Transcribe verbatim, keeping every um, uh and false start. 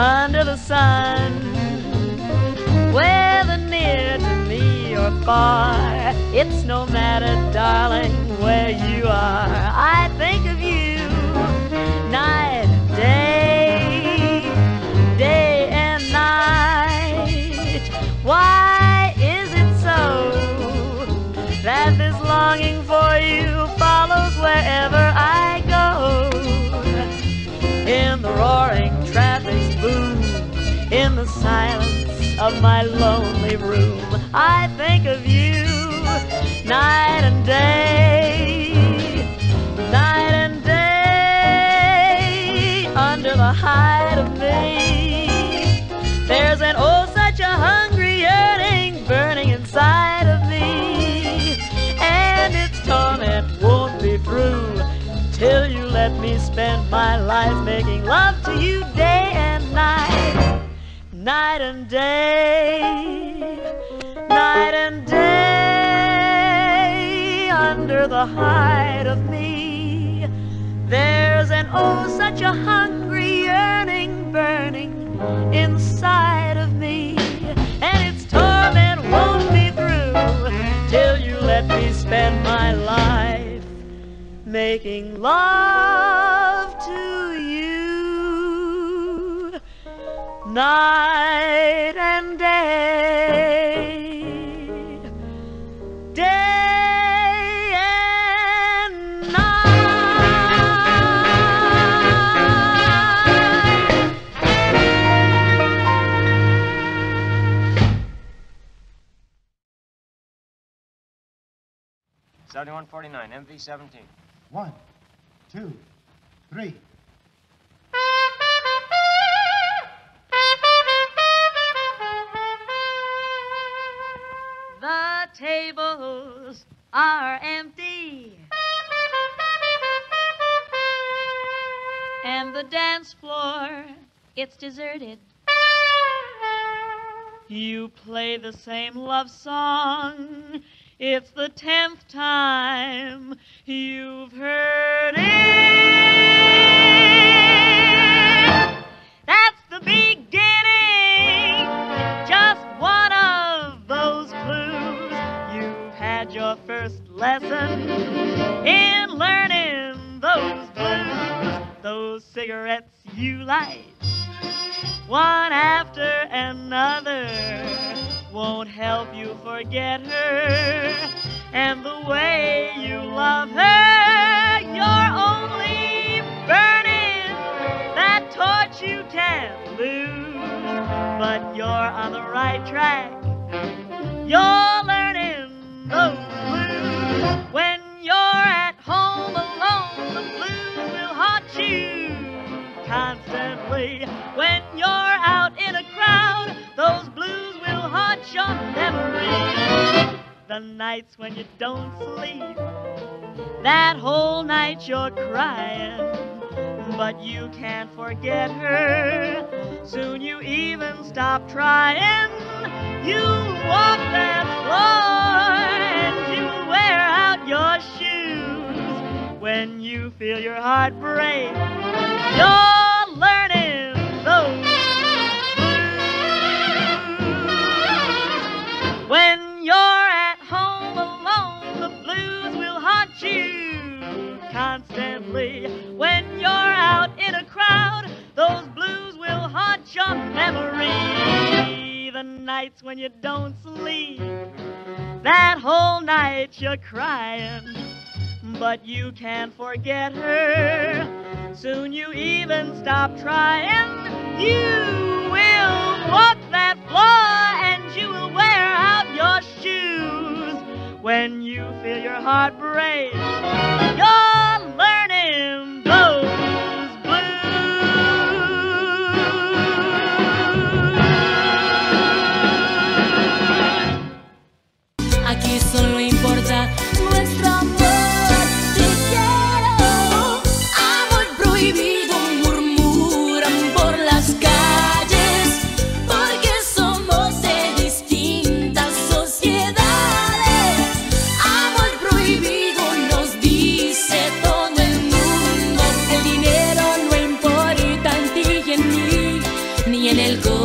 under the sun. Whether near to me or far, it's no matter, darling, where you are. I think of you night and day, day and night. Why is it so that this longing for you follows wherever I go? In the roaring traffic's boom, in the silence of my lonely room, I think of you night and day, night and day, under the hide of me. There's an oh such a hungry yearning burning inside of me, and its torment won't be through till you let me spend my life making love to you day and night, night and day, night and day, under the hide of me. There's an oh such a hungry yearning burning inside of me, and its torment won't be through till you let me spend my life making love to you night and day, day and night. seventy-one forty-nine, M V seventeen. One, two, three. The tables are empty, and the dance floor, it's deserted. You play the same love song, it's the tenth time you've heard it. That's the beginning, just one of those clues. You've had your first lesson in learning those blues. Those cigarettes you light, one after another, won't help you forget her, and the way you love her, you're only burning that torch you can't lose. But you're on the right track, you're learning those blues. When you're at home alone, the blues will haunt you constantly. When you're out in a crowd, those blues will haunt your memory. The nights when you don't sleep, that whole night you're crying, but you can't forget her. Soon you even stop trying. You'll walk that floor and you'll wear out your shoes. When you feel your heart break, you're learning those blues. When you're at home alone, the blues will haunt you constantly. When you're out in a crowd, those blues will haunt your memory. The nights when you don't sleep, that whole night you're crying, but you can't forget her. Soon you even stop trying. You will walk that floor and you will wear out your shoes. When you feel your heart break, you're learning those blues. Aquí solo importa nuestro amor. Te quiero, amor prohibido, murmuran por las calles, porque somos de distintas sociedades. Amor prohibido nos dice en el corazón.